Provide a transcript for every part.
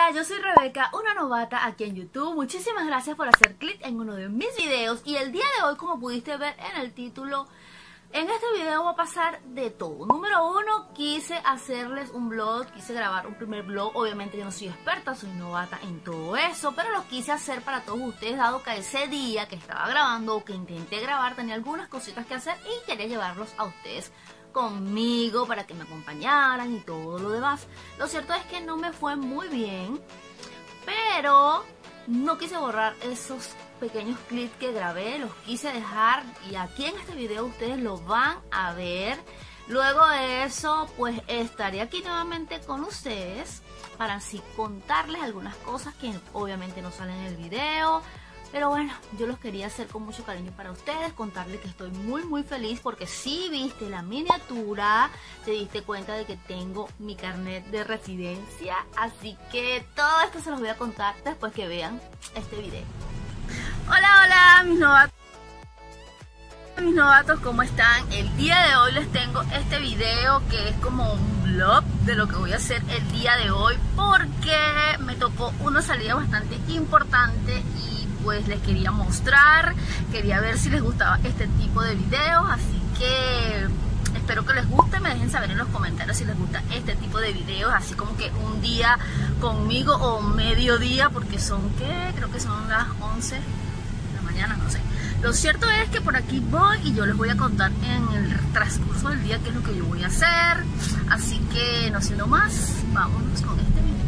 Hola, yo soy Rebeca, una novata aquí en YouTube. Muchísimas gracias por hacer clic en uno de mis videos. Y el día de hoy, como pudiste ver en el título, en este video va a pasar de todo. Número uno, quise hacerles un vlog, quise grabar un primer vlog. Obviamente yo no soy experta, soy novata en todo eso, pero lo quise hacer para todos ustedes, dado que ese día que estaba grabando o que intenté grabar tenía algunas cositas que hacer y quería llevarlos a ustedes conmigo para que me acompañaran y todo lo demás. Lo cierto es que no me fue muy bien, pero no quise borrar esos pequeños clips que grabé, los quise dejar y aquí en este video ustedes lo van a ver. Luego de eso pues estaré aquí nuevamente con ustedes para así contarles algunas cosas que obviamente no salen en el video. Pero bueno, yo los quería hacer con mucho cariño para ustedes, contarles que estoy muy feliz porque si viste la miniatura, te diste cuenta de que tengo mi carnet de residencia. Así que todo esto se los voy a contar después que vean este video. Hola mis novatos, ¿cómo están? El día de hoy les tengo este video que es como un vlog de lo que voy a hacer el día de hoy, porque me tocó una salida bastante importante y pues les quería mostrar, quería ver si les gustaba este tipo de videos, así que espero que les guste. Me dejen saber en los comentarios si les gusta este tipo de videos, así como que un día conmigo o mediodía, porque son, ¿qué? Creo que son las 11 de la mañana, no sé. Lo cierto es que por aquí voy y yo les voy a contar en el transcurso del día qué es lo que yo voy a hacer, así que no siendo más, vámonos con este video.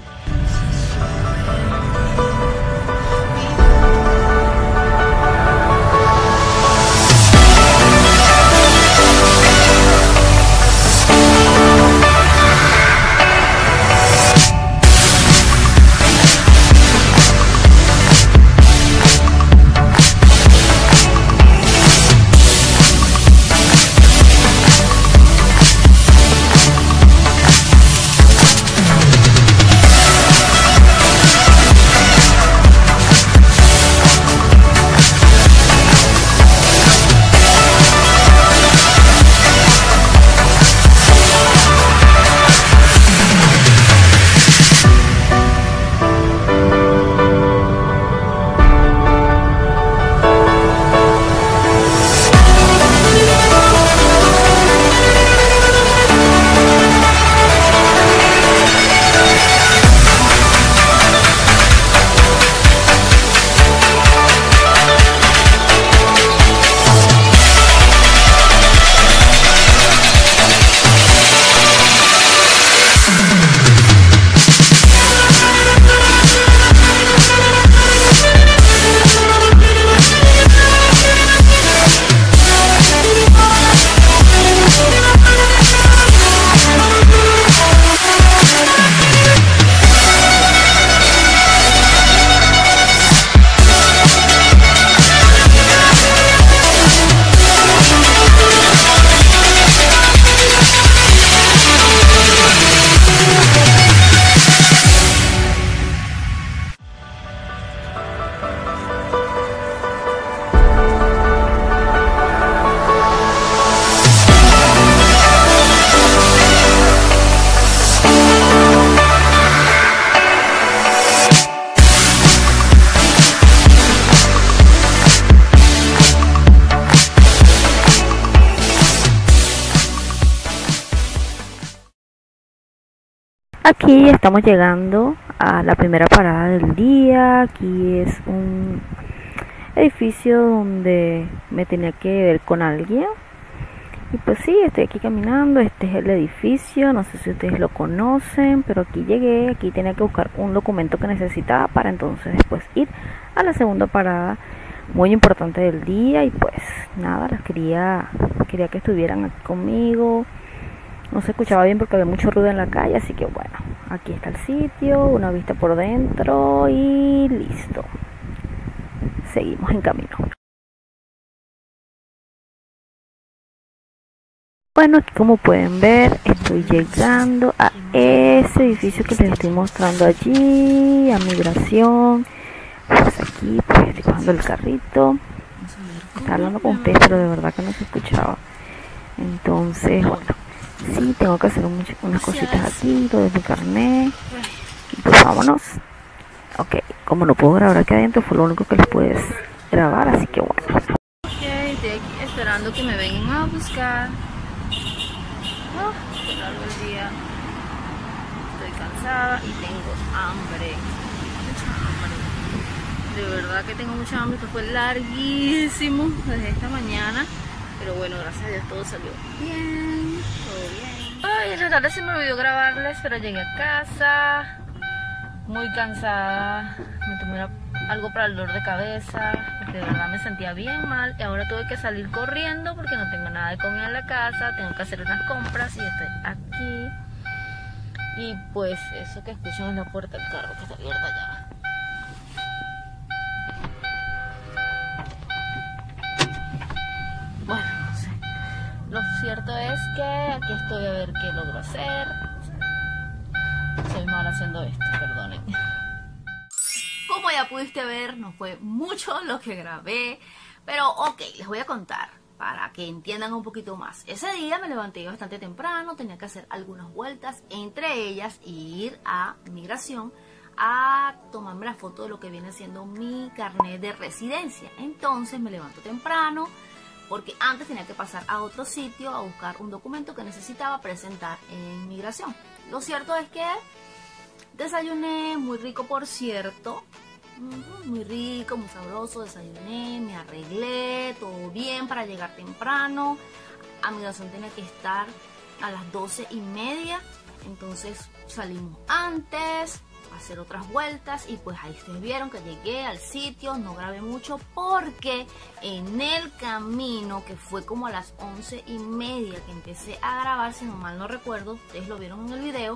Aquí estamos llegando a la primera parada del día. Aquí es un edificio donde me tenía que ver con alguien. Y pues sí, estoy aquí caminando. Este es el edificio, no sé si ustedes lo conocen, pero aquí llegué. Aquí tenía que buscar un documento que necesitaba para entonces después ir a la segunda parada muy importante del día. Y pues nada, quería que estuvieran aquí conmigo. No se escuchaba bien porque había mucho ruido en la calle, así que bueno, aquí está el sitio, una vista por dentro y listo. Seguimos en camino. Bueno, aquí como pueden ver, estoy llegando a ese edificio que les estoy mostrando allí, a migración. Pues aquí, pues estoy bajando el carrito. Estaba hablando con ustedes, pero de verdad que no se escuchaba. Entonces, bueno, sí, tengo que hacer unas cositas aquí, lo de mi carnet. Y pues vámonos. Ok, como no puedo grabar aquí adentro, fue lo único que les pude grabar, así que bueno. Ok, estoy aquí esperando que me vengan a buscar. Qué largo el día. Estoy cansada y tengo hambre. Mucha hambre. De verdad que tengo mucha hambre. Esto fue larguísimo desde esta mañana. Pero bueno, gracias a Dios todo salió bien. Todo bien. Ay, en la tarde se me olvidó grabarles, pero llegué a casa muy cansada. Me tomé algo para el dolor de cabeza, porque de verdad me sentía bien mal. Y ahora tuve que salir corriendo porque no tengo nada de comida en la casa. Tengo que hacer unas compras y estoy aquí. Y pues eso que escuchan en la puerta del carro que está abierta ya. Bueno, no sé. Lo cierto es que aquí estoy a ver qué logro hacer. Soy mala haciendo esto, perdonen. Como ya pudiste ver, no fue mucho lo que grabé, pero ok, les voy a contar para que entiendan un poquito más. Ese día me levanté bastante temprano, tenía que hacer algunas vueltas, entre ellas ir a migración a tomarme la foto de lo que viene siendo mi carnet de residencia. Entonces me levanto temprano porque antes tenía que pasar a otro sitio a buscar un documento que necesitaba presentar en migración. Lo cierto es que desayuné muy rico, por cierto. Muy rico, muy sabroso. Desayuné, me arreglé, todo bien para llegar temprano. A migración tenía que estar a las 12:30. Entonces salimos antes a hacer otras vueltas. Y pues ahí ustedes vieron que llegué al sitio. No grabé mucho porque en el camino, que fue como a las 11:30 que empecé a grabar, si no mal no recuerdo, ustedes lo vieron en el video,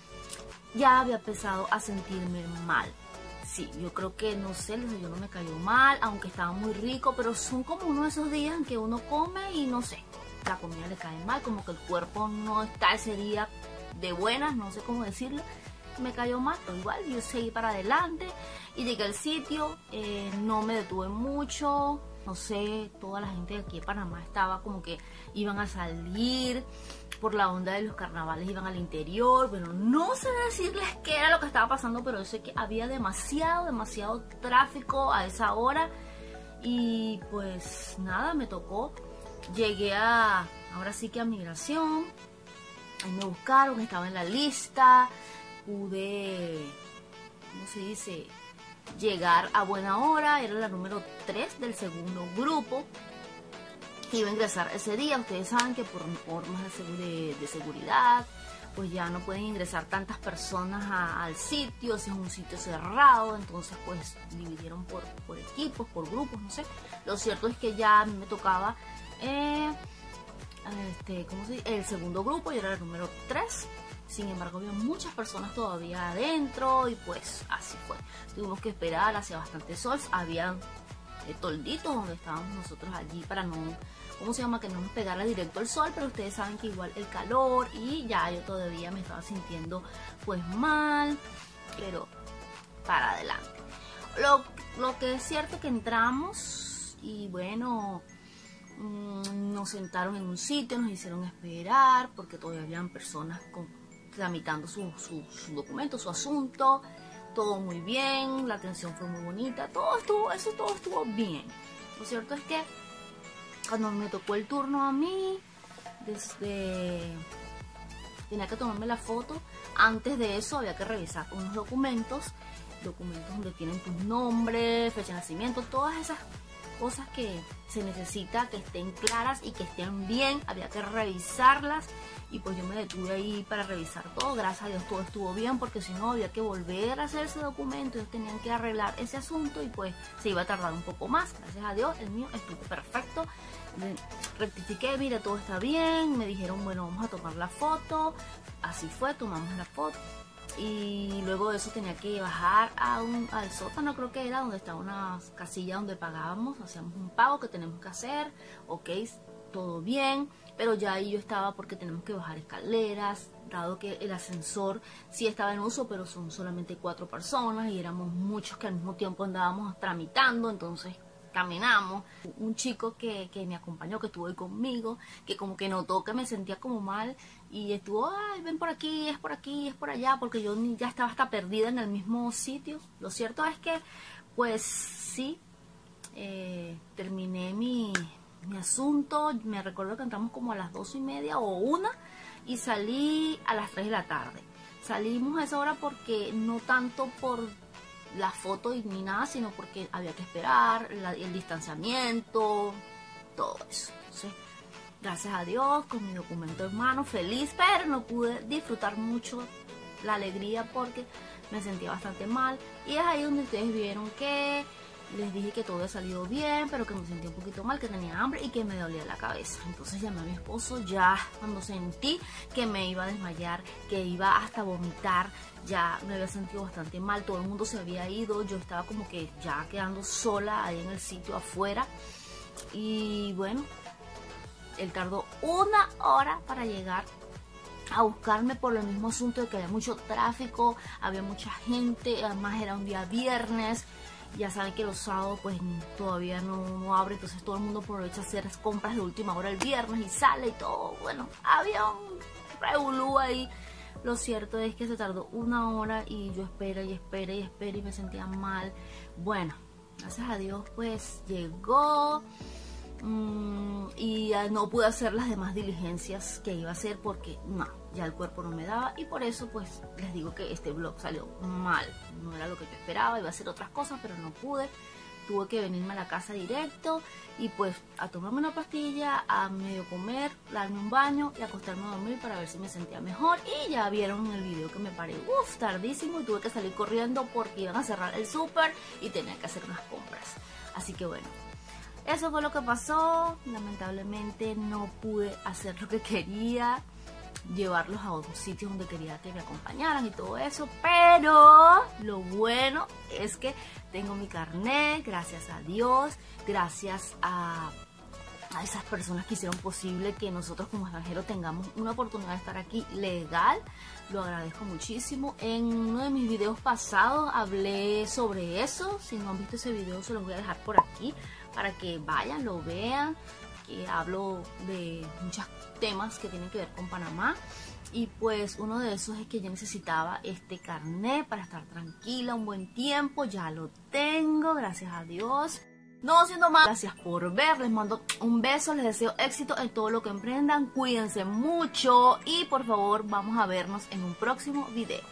ya había empezado a sentirme mal. Sí, yo creo que, no sé, el desayuno me cayó mal, aunque estaba muy rico, pero son como uno de esos días en que uno come y no sé, la comida le cae mal, como que el cuerpo no está ese día de buenas, no sé cómo decirlo. Me cayó mal, pero igual yo seguí para adelante y llegué al sitio, no me detuve mucho. No sé, toda la gente de aquí de Panamá estaba como que iban a salir por la onda de los carnavales, iban al interior. Bueno, no sé decirles qué era lo que estaba pasando, pero yo sé que había demasiado tráfico a esa hora. Y pues nada, me tocó. Llegué ahora sí que a migración. Ahí me buscaron, estaba en la lista. Pude, ¿cómo se dice?, llegar a buena hora. Era la número 3 del segundo grupo que iba a ingresar ese día. Ustedes saben que por normas de seguridad, pues ya no pueden ingresar tantas personas al sitio, si es un sitio cerrado. Entonces pues dividieron por equipos, por grupos, no sé. Lo cierto es que ya a mí me tocaba ¿cómo se dice?, el segundo grupo. Yo era el número 3. Sin embargo, había muchas personas todavía adentro y pues así fue. Tuvimos que esperar, hacía bastante sol. Había tolditos donde estábamos nosotros allí para no, ¿cómo se llama?, que no nos pegara directo el sol. Pero ustedes saben que igual el calor, y ya yo todavía me estaba sintiendo pues mal, pero para adelante. Lo que es cierto que entramos y bueno, nos sentaron en un sitio, nos hicieron esperar porque todavía habían personas tramitando su documento, su asunto. Todo muy bien, la atención fue muy bonita, todo estuvo bien. Lo cierto es que cuando me tocó el turno a mí, tenía que tomarme la foto. Antes de eso había que revisar unos documentos donde tienen tu nombre, fecha de nacimiento, todas esas cosas que se necesita que estén claras y que estén bien. Había que revisarlas y pues yo me detuve ahí para revisar todo. Gracias a Dios todo estuvo bien, porque si no había que volver a hacer ese documento. Ellos tenían que arreglar ese asunto y pues se iba a tardar un poco más. Gracias a Dios el mío estuvo perfecto. Rectifiqué, mire, todo está bien. Me dijeron, bueno, vamos a tomar la foto. Así fue, tomamos la foto. Y luego de eso tenía que bajar al sótano, creo que era, donde estaba una casilla donde pagábamos, hacíamos un pago que tenemos que hacer. Ok, todo bien, pero ya ahí yo estaba porque tenemos que bajar escaleras, dado que el ascensor sí estaba en uso, pero son solamente 4 personas y éramos muchos que al mismo tiempo andábamos tramitando. Entonces caminamos, un chico que me acompañó, que estuvo ahí conmigo, que como que notó que me sentía como mal y estuvo, ay, ven por aquí, es por allá, porque yo ya estaba hasta perdida en el mismo sitio. Lo cierto es que, pues sí, terminé mi asunto. Me recuerdo que entramos como a las 2:30 o 1 y salí a las 3 de la tarde. Salimos a esa hora porque no tanto por la foto ni nada, sino porque había que esperar, el distanciamiento, todo eso. Entonces, gracias a Dios, con mi documento en mano, feliz, pero no pude disfrutar mucho la alegría porque me sentía bastante mal. Y es ahí donde ustedes vieron que les dije que todo había salido bien, pero que me sentía un poquito mal, que tenía hambre y que me dolía la cabeza. Entonces llamé a mi esposo ya cuando sentí que me iba a desmayar, que iba hasta vomitar. Ya me había sentido bastante mal, todo el mundo se había ido, yo estaba como que ya quedando sola ahí en el sitio afuera. Y bueno, él tardó 1 hora para llegar a buscarme por el mismo asunto de que había mucho tráfico, había mucha gente, además era un día viernes. Ya saben que los sábados pues todavía no abre, entonces todo el mundo aprovecha a hacer compras de última hora el viernes y sale y todo. Bueno, había un revolú ahí. Lo cierto es que se tardó 1 hora y yo esperé y me sentía mal. Bueno, gracias a Dios pues llegó. Y no pude hacer las demás diligencias que iba a hacer porque no, ya el cuerpo no me daba, y por eso pues les digo que este vlog salió mal, no era lo que yo esperaba, iba a hacer otras cosas pero no pude, tuve que venirme a la casa directo y pues a tomarme una pastilla, a medio comer, darme un baño y acostarme a dormir para ver si me sentía mejor. Y ya vieron en el video que me paré tardísimo y tuve que salir corriendo porque iban a cerrar el súper y tenía que hacer unas compras, así que bueno, eso fue lo que pasó. Lamentablemente no pude hacer lo que quería, llevarlos a otros sitios donde quería que me acompañaran y todo eso, pero lo bueno es que tengo mi carnet, gracias a Dios, gracias a esas personas que hicieron posible que nosotros como extranjeros tengamos una oportunidad de estar aquí legal. Lo agradezco muchísimo. En uno de mis videos pasados hablé sobre eso. Si no han visto ese video se los voy a dejar por aquí para que vayan, lo vean, que hablo de muchos temas que tienen que ver con Panamá. Y pues uno de esos es que yo necesitaba este carnet para estar tranquila un buen tiempo. Ya lo tengo, gracias a Dios. No siendo más, gracias por ver, les mando un beso, les deseo éxito en todo lo que emprendan, cuídense mucho y por favor vamos a vernos en un próximo video.